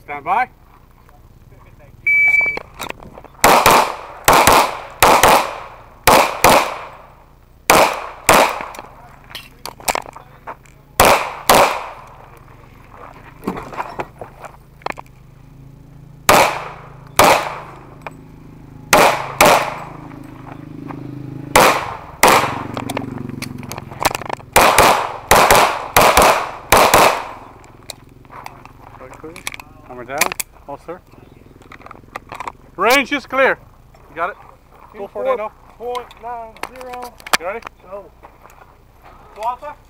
Stand by. Hammer down. Oh, sir. Range is clear. You got it? Go for it now. 4.90. You ready? Go. Go, Uspsa.